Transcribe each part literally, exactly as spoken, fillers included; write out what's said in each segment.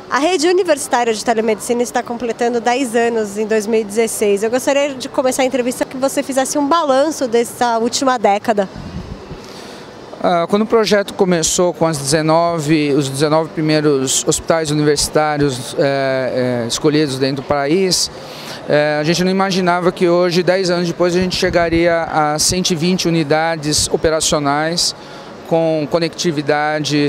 A rede universitária de telemedicina está completando dez anos em dois mil e dezesseis. Eu gostaria de começar a entrevista que você fizesse um balanço dessa última década. Ah, quando o projeto começou com as dezenove, os dezenove primeiros hospitais universitários é, é, escolhidos dentro do país, é, a gente não imaginava que hoje, dez anos depois, a gente chegaria a cento e vinte unidades operacionais com conectividade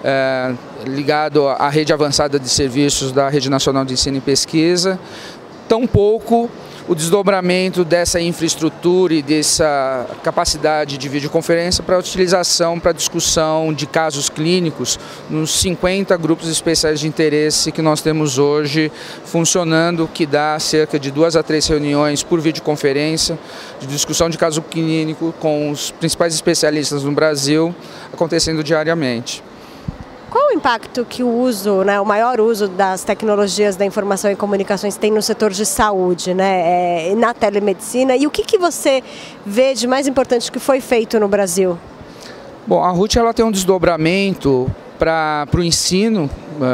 é, ligado à rede avançada de serviços da Rede Nacional de Ensino e Pesquisa. Tampouco o desdobramento dessa infraestrutura e dessa capacidade de videoconferência para utilização, para discussão de casos clínicos nos cinquenta grupos especiais de interesse que nós temos hoje funcionando, que dá cerca de duas a três reuniões por videoconferência de discussão de caso clínico com os principais especialistas no Brasil, acontecendo diariamente. Qual o impacto que o uso, né, o maior uso das tecnologias da informação e comunicações tem no setor de saúde, né, é, na telemedicina? E o que, que você vê de mais importante que foi feito no Brasil? Bom, a R U T ela tem um desdobramento para o ensino,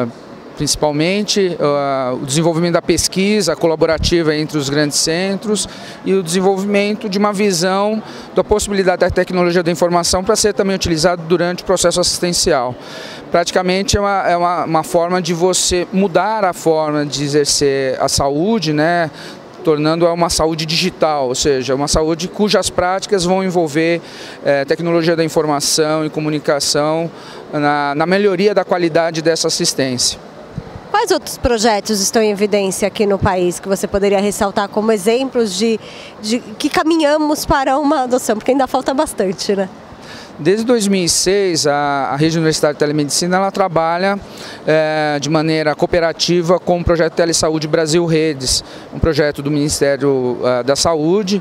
principalmente uh, o desenvolvimento da pesquisa colaborativa entre os grandes centros e o desenvolvimento de uma visão da possibilidade da tecnologia da informação para ser também utilizado durante o processo assistencial. Praticamente é uma, é uma, uma forma de você mudar a forma de exercer a saúde, né? Tornando-a uma saúde digital, ou seja, uma saúde cujas práticas vão envolver eh, tecnologia da informação e comunicação na, na melhoria da qualidade dessa assistência. Quais outros projetos estão em evidência aqui no país que você poderia ressaltar como exemplos de, de que caminhamos para uma adoção? Porque ainda falta bastante, né? Desde dois mil e seis, a, a Rede Universitária de Telemedicina ela trabalha é, de maneira cooperativa com o projeto Telesaúde Brasil Redes, um projeto do Ministério uh, da Saúde,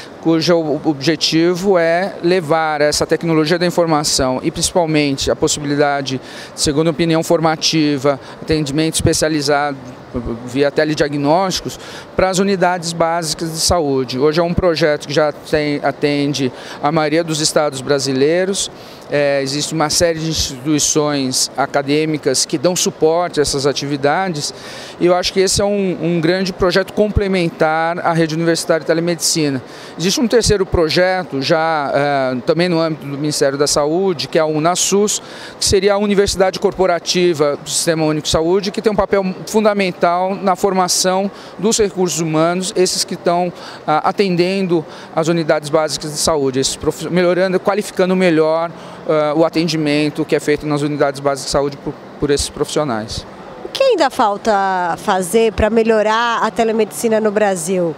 cujo objetivo é levar essa tecnologia da informação e principalmente a possibilidade de segunda opinião formativa, atendimento especializado via telediagnósticos para as unidades básicas de saúde. Hoje é um projeto que já tem, atende a maioria dos estados brasileiros. É, existe uma série de instituições acadêmicas que dão suporte a essas atividades e eu acho que esse é um, um grande projeto complementar à Rede Universitária de Telemedicina. Existe um terceiro projeto, já é, também no âmbito do Ministério da Saúde, que é a UNASUS, que seria a Universidade Corporativa do Sistema Único de Saúde, que tem um papel fundamental na formação dos recursos humanos, esses que estão ah, atendendo as unidades básicas de saúde, esses melhorando, qualificando melhor ah, o atendimento que é feito nas unidades básicas de saúde por, por esses profissionais. O que ainda falta fazer para melhorar a telemedicina no Brasil?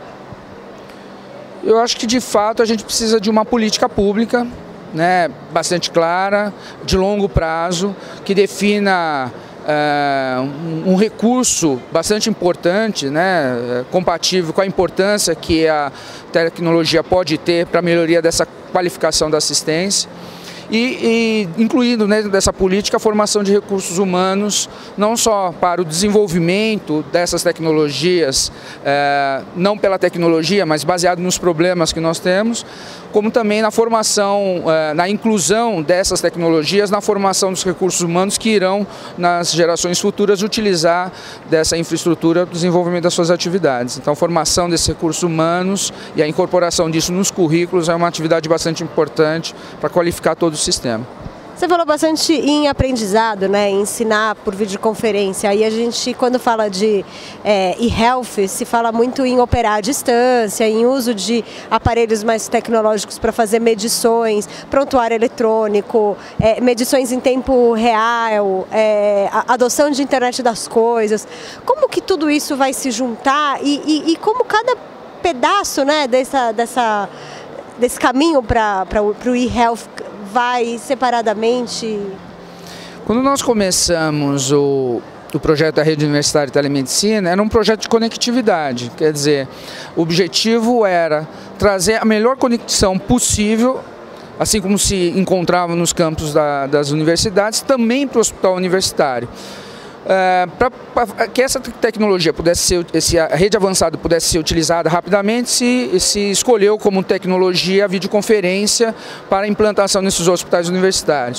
Eu acho que de fato a gente precisa de uma política pública, né, bastante clara, de longo prazo, que defina É, um, um recurso bastante importante, né, compatível com a importância que a tecnologia pode ter para a melhoria dessa qualificação da assistência. E, e incluindo dentro dessa política a formação de recursos humanos, não só para o desenvolvimento dessas tecnologias, é, não pela tecnologia, mas baseado nos problemas que nós temos, como também na formação, é, na inclusão dessas tecnologias, na formação dos recursos humanos que irão, nas gerações futuras, utilizar dessa infraestrutura para o desenvolvimento das suas atividades. Então, a formação desses recursos humanos e a incorporação disso nos currículos é uma atividade bastante importante para qualificar todo o sistema. Você falou bastante em aprendizado, né, em ensinar por videoconferência. Aí a gente, quando fala de é, e-health, se fala muito em operar à distância, em uso de aparelhos mais tecnológicos para fazer medições, prontuário eletrônico, é, medições em tempo real, é, a adoção de internet das coisas. Como que tudo isso vai se juntar e, e, e como cada pedaço, né, dessa, dessa, desse caminho para o e-health vai separadamente? Quando nós começamos o, o projeto da Rede Universitária de Telemedicina, era um projeto de conectividade, quer dizer, o objetivo era trazer a melhor conexão possível, assim como se encontrava nos campos da, das universidades, também para o hospital universitário. É, para que essa tecnologia pudesse ser, esse, a rede avançada pudesse ser utilizada rapidamente, se, se escolheu como tecnologia a videoconferência para a implantação nesses hospitais universitários.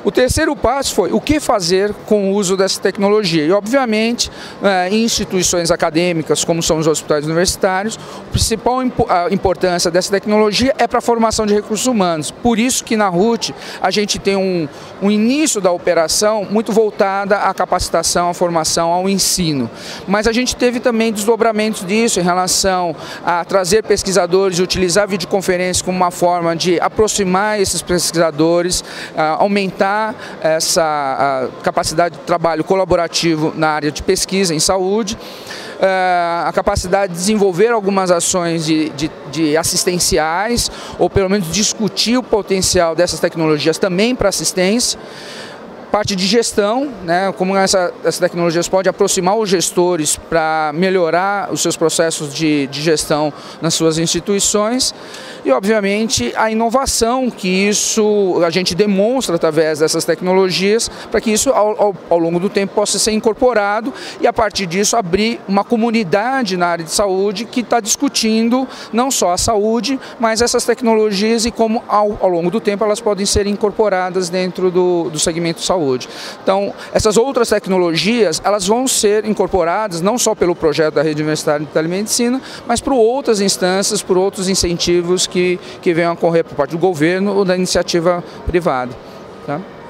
O terceiro passo foi o que fazer com o uso dessa tecnologia. E, obviamente, em instituições acadêmicas, como são os hospitais universitários, a principal importância dessa tecnologia é para a formação de recursos humanos. Por isso que na RUT a gente tem um, um início da operação muito voltada à capacitação, à formação, ao ensino. Mas a gente teve também desdobramentos disso em relação a trazer pesquisadores e utilizar a videoconferência como uma forma de aproximar esses pesquisadores, aumentar essa capacidade de trabalho colaborativo na área de pesquisa em saúde, a capacidade de desenvolver algumas ações de, de, de assistenciais, ou pelo menos discutir o potencial dessas tecnologias também para assistência. Parte de gestão, né, como essa, essas tecnologias podem aproximar os gestores para melhorar os seus processos de, de gestão nas suas instituições e, obviamente, a inovação que isso a gente demonstra através dessas tecnologias para que isso, ao, ao, ao longo do tempo, possa ser incorporado e, a partir disso, abrir uma comunidade na área de saúde que está discutindo não só a saúde, mas essas tecnologias e como, ao, ao longo do tempo, elas podem ser incorporadas dentro do, do segmento de saúde. Então, essas outras tecnologias, elas vão ser incorporadas não só pelo projeto da Rede Universitária de Telemedicina, mas por outras instâncias, por outros incentivos que, que venham a ocorrer por parte do governo ou da iniciativa privada. Tá?